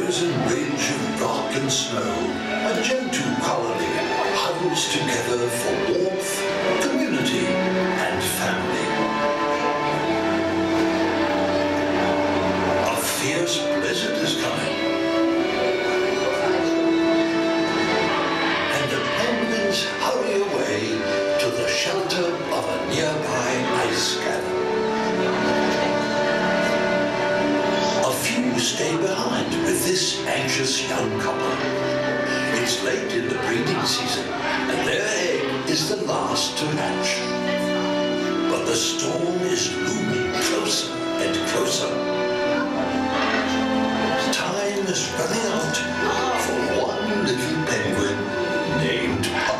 frozen ridge of rock and snow, a gentle colony huddles together for warmth, community, and family. A fierce blizzard is coming, and the penguins hurry away to the shelter of a nearby ice cabin. A few stay behind with this anxious young couple. It's late in the breeding season, and their egg is the last to hatch. But the storm is looming closer and closer. Time is running out for one little penguin named Puck.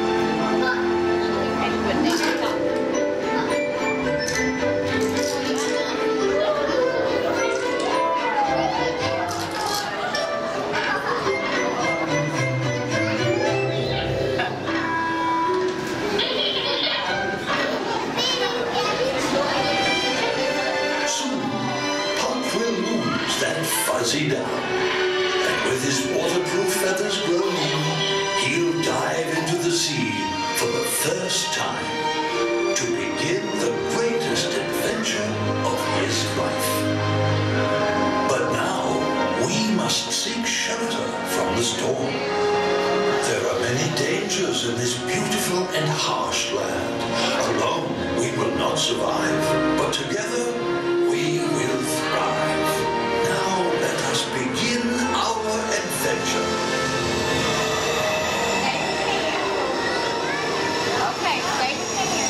Fuzzy down, and with his waterproof feathers grown in, he'll dive into the sea for the first time to begin the greatest adventure of his life. But now we must seek shelter from the storm. There are many dangers in this beautiful and harsh land. Alone we will not survive, but together we will thrive. Let us begin our adventure. Okay, wait a second.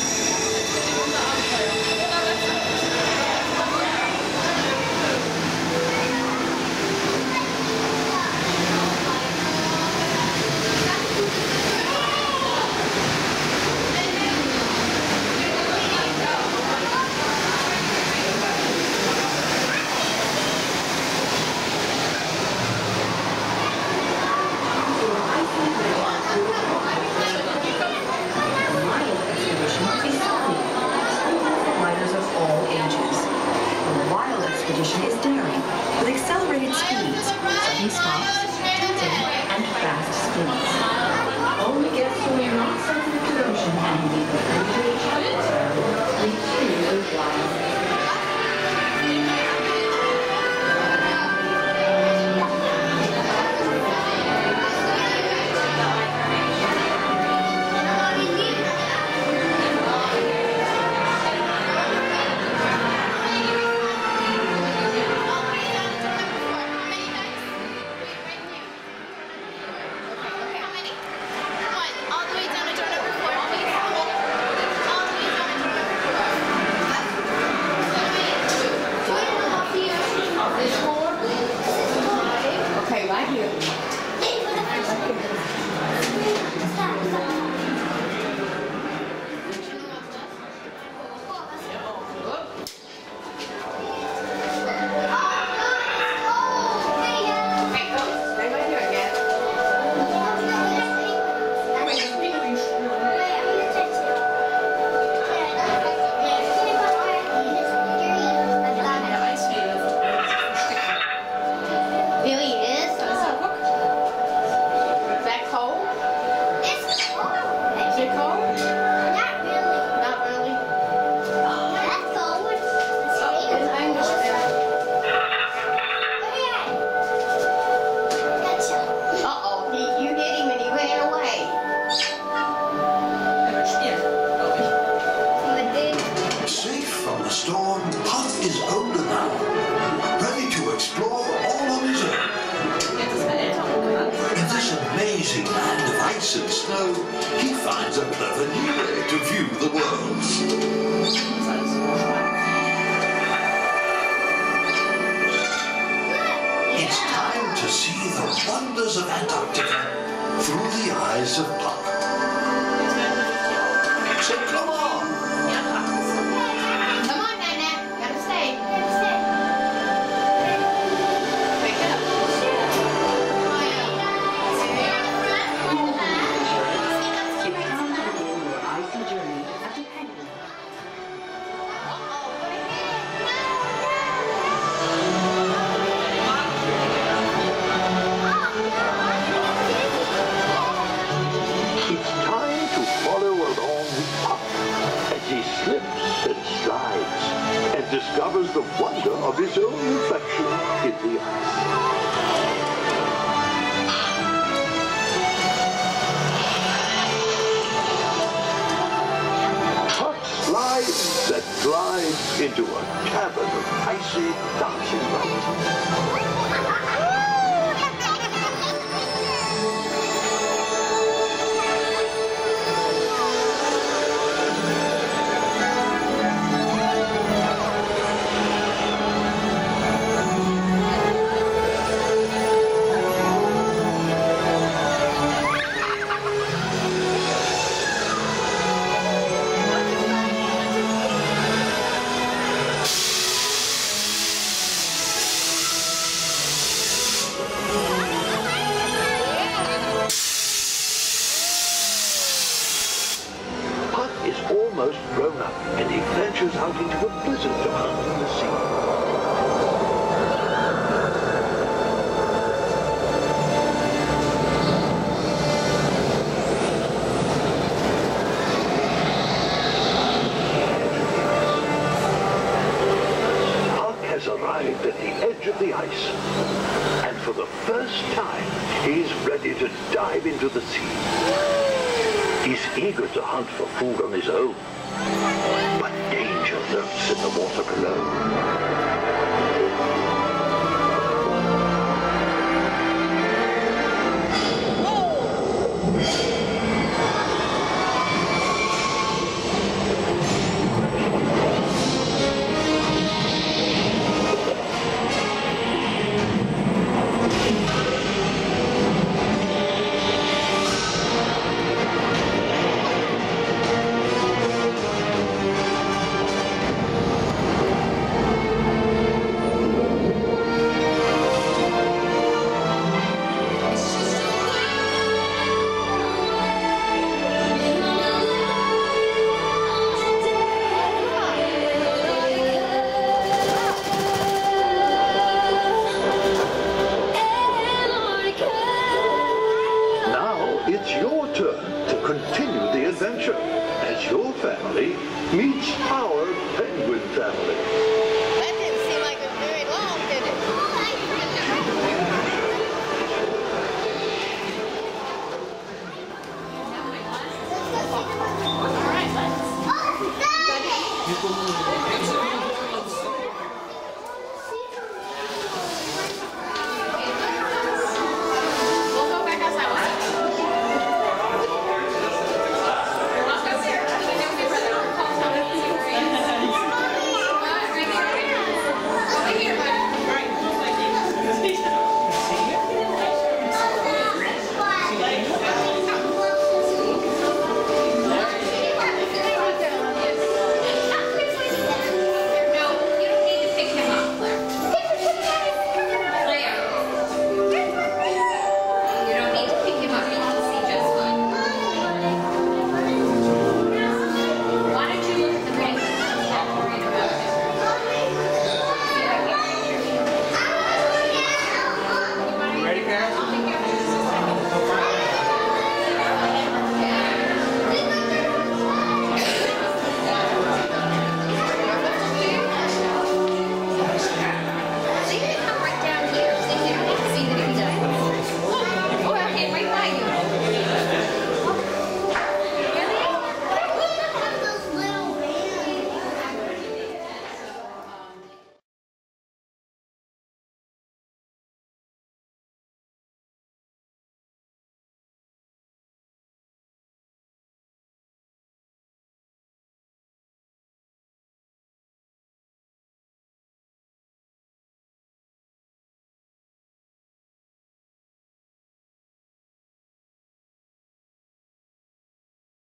Is daring, with accelerated speeds, sudden stops, tilting, and fast spins. Only guests who are not sensitive to motion can be and snow, he finds a clever new way to view the world. It's time to see the wonders of Antarctica through the eyes of Puck. So come on! Come on, Nana. Gotta stay. Wake up. and discovers the wonder of his own reflection in the ice. Slides and glides into a cavern of icy dancing mountains. Is almost grown up, and he ventures out into a blizzard to hunt in the sea. Puck has arrived at the edge of the ice, and for the first time, he's ready to dive into the sea. He's eager to hunt for food on his own, but danger lurks in the water below.